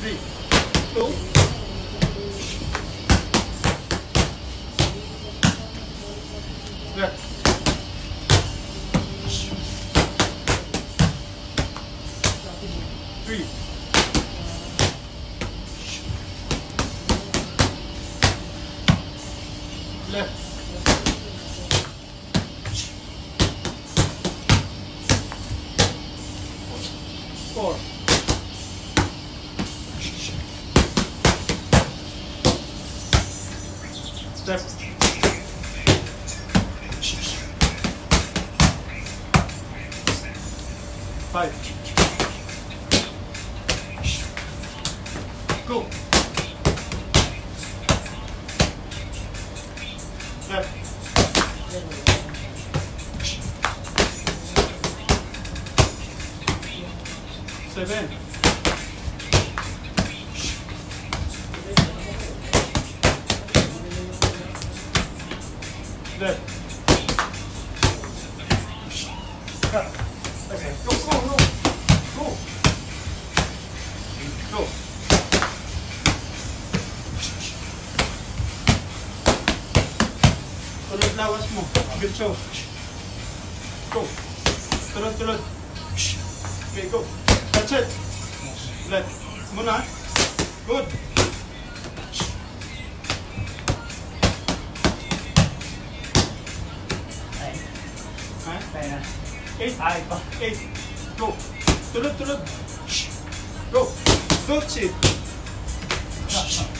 3, 2, left, 3, left, 4, step, 5, go, left, 7, left, cut. Okay, go, go, go, go, go. Tulad lawas mo, diretso. Go. Tulad, tulad. Okay, go. That's it. Left. Muna. Good. Ha? 8. 8. Go. Tulad, tulad. Go. Go, sit.